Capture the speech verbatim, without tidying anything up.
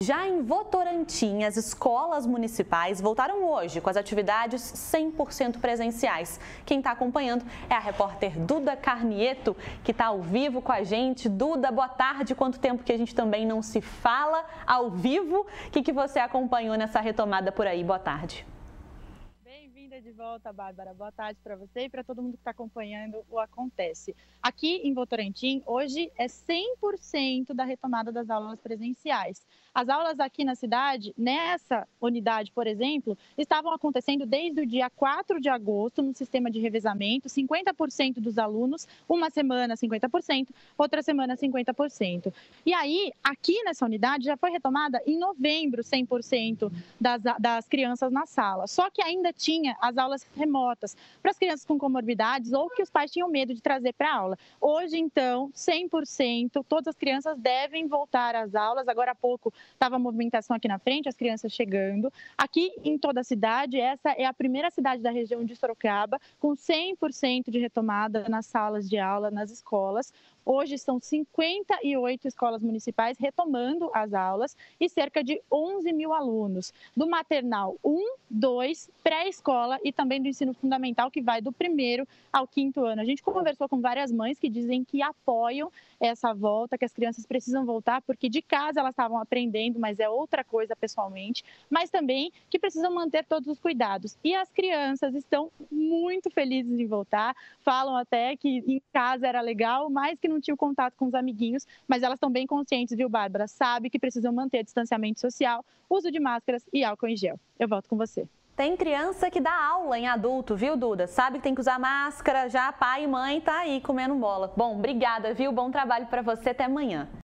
Já em Votorantim, as escolas municipais voltaram hoje com as atividades cem por cento presenciais. Quem está acompanhando é a repórter Duda Carnieto, que está ao vivo com a gente. Duda, boa tarde. Quanto tempo que a gente também não se fala ao vivo? O que, que você acompanhou nessa retomada por aí? Boa tarde. Bem-vinda de volta, Bárbara. Boa tarde para você e para todo mundo que está acompanhando o Acontece. Aqui em Votorantim, hoje é cem por cento da retomada das aulas presenciais. As aulas aqui na cidade, nessa unidade, por exemplo, estavam acontecendo desde o dia quatro de agosto no sistema de revezamento, cinquenta por cento dos alunos, uma semana cinquenta por cento, outra semana cinquenta por cento. E aí, aqui nessa unidade, já foi retomada em novembro cem por cento das, das crianças na sala. Só que ainda tinha as aulas remotas para as crianças com comorbidades ou que os pais tinham medo de trazer para a aula. Hoje, então, cem por cento, todas as crianças devem voltar às aulas. Agora há pouco estava a movimentação aqui na frente, as crianças chegando. Aqui em toda a cidade, essa é a primeira cidade da região de Sorocaba com cem por cento de retomada nas salas de aula, nas escolas. Hoje são cinquenta e oito escolas municipais retomando as aulas e cerca de onze mil alunos, do maternal um, dois, pré-escola e também do ensino fundamental, que vai do primeiro ao quinto ano. A gente conversou com várias mães que dizem que apoiam essa volta, que as crianças precisam voltar, porque de casa elas estavam aprendendo, mas é outra coisa pessoalmente, mas também que precisam manter todos os cuidados. E as crianças estão muito felizes em voltar, falam até que em casa era legal, mas que não tinha o contato com os amiguinhos, mas elas estão bem conscientes, viu, Bárbara? Sabe que precisam manter distanciamento social, uso de máscaras e álcool em gel. Eu volto com você. Tem criança que dá aula em adulto, viu, Duda? Sabe que tem que usar máscara, já pai e mãe tá aí comendo bola. Bom, obrigada, viu? Bom trabalho para você, até amanhã.